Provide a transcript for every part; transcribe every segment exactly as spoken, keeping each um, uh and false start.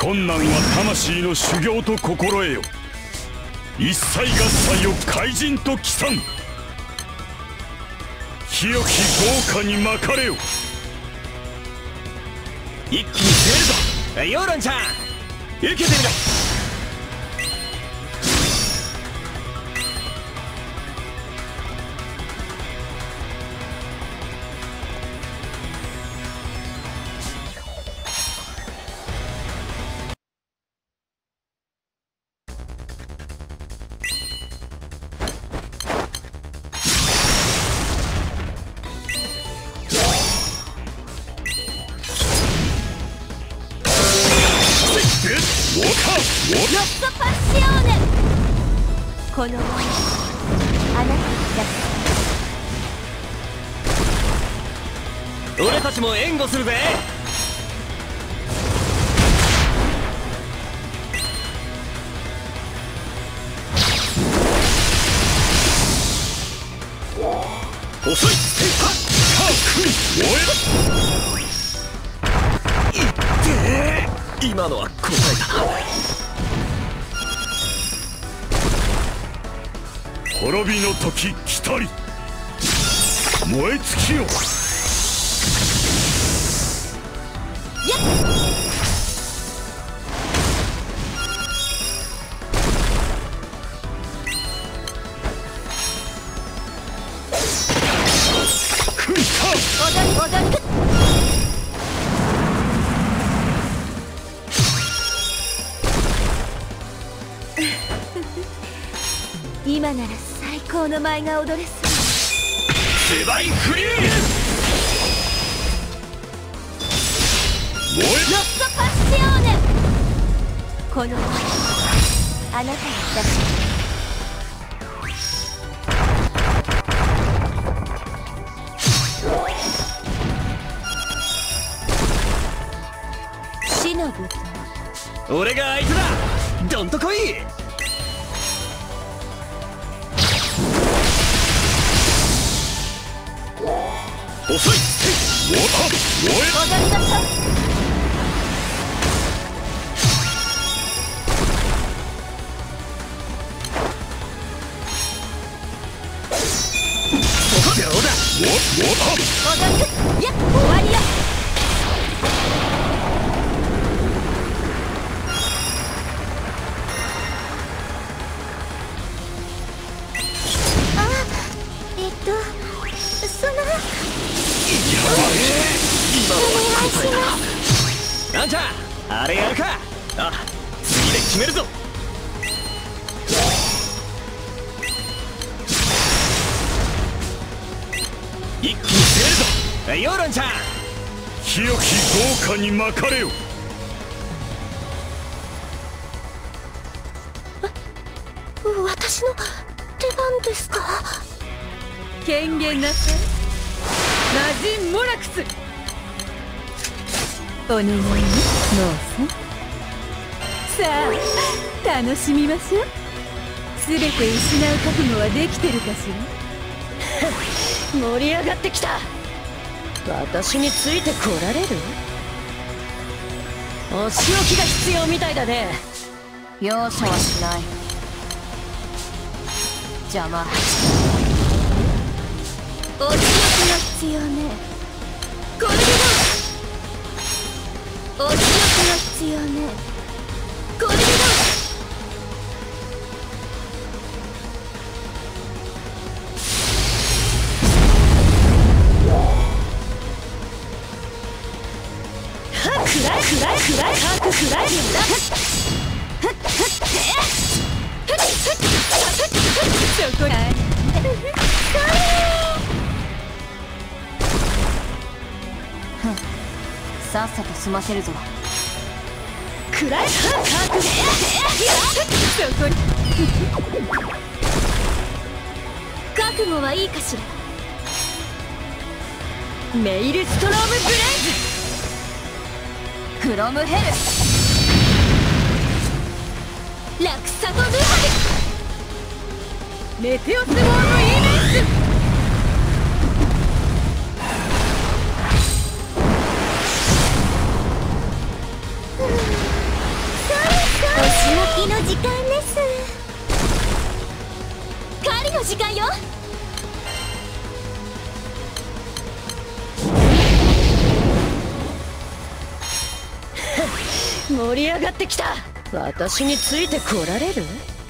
困難は魂の修行と心得よ。一切合切を怪人と帰参。清き豪華に巻かれよ。 一気に攻めるぞ。ヨーロンちゃん受けてみろ。 このあなただけ俺たちも援護するぜ。遅い。今のは答えたな。 滅びの時来たり。燃え尽きよ。 今なら最高の舞が踊れそう。 セバイフリー。 燃えロッソパッシオーネ。このあなたにだ死の舞踏。 俺が相手だ。どんと来い。遅い。 燃え燃え踊りましょう。 どうだ。 燃え踊りいや終わりよ。あえっとその今のは答えたな。あんちゃんあれやるか。あ、次で決めるぞ。一気に攻めるぞ。ヨーロンちゃん清き豪華に巻かれよ。 私の出番ですか。 権限なさい魔人モラクス。お願いねモーさん。さあ楽しみましょう。全て失う覚悟はできてるかし盛り上がってきた。私についてこられる。お仕置きが必要みたいだね。 容赦はしない。邪魔。お仕置きが必要ね。これでどう。お仕置きが必要ね。これでどう。 くらえくらえくらえくくらえるんだ。 そこへさっさと済ませるぞ。 くらえそこに覚悟はいいかしら。 メイルストロームブレイズ。 クロムヘルラクサトヌハメテオスウォームイメージ。 盛り上がってきた。私についてこられる？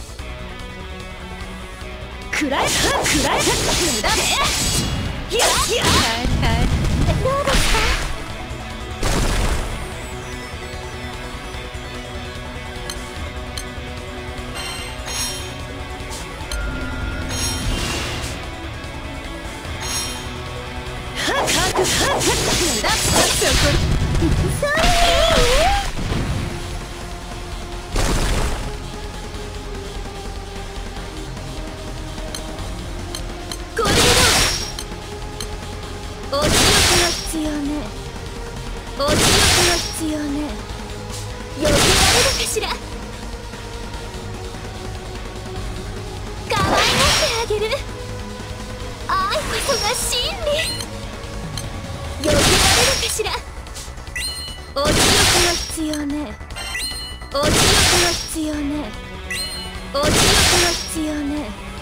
くらえくらえだね。いやいやどうですか？お仕置きの必要ね。お仕置きの必要ね。避けられるかしら。可愛がってあげる。愛こそが真理。避けられるかしら。お仕置きの必要ね。お仕置きの必要ね。お仕置きの必要ね。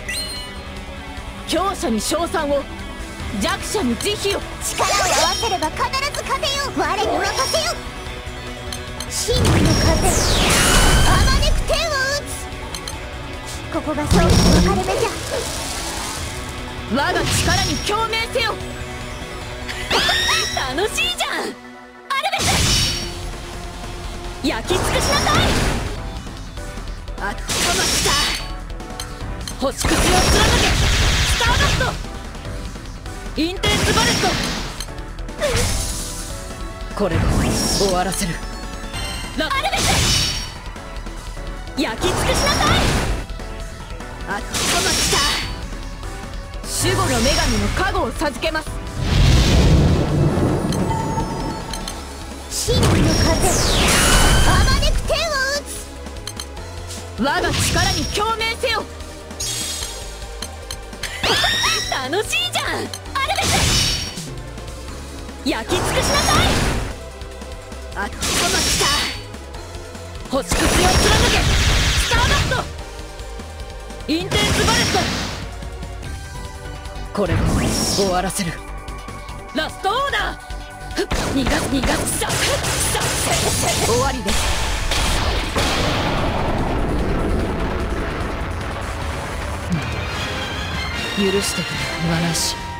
強者に称賛を、弱者に慈悲を。 力を合わせれば必ず勝てよ。我に任せよ。真理の風、あまねく天を打つ。ここが勝負の分かれ目じゃ。 我が力に共鳴せよ。楽しいじゃんアルベス。焼き尽くしなさい。あっとました星屑を貫け。スターダストインテンスバレット。これで終わらせる。ラアルベス焼き尽くしなさい。あっとました守護の女神の加護を授けます。 真理の風、あまねく天を打つ。 我が力に共鳴せよ。楽しいじゃんアルベス。焼き尽くしなさい。あっとました星屑を貫け。スターダストインテンスバレット。これで終わらせる。ラストオーダー。ふっ逃がす逃がすささ終わりです。許してくれ、わらし。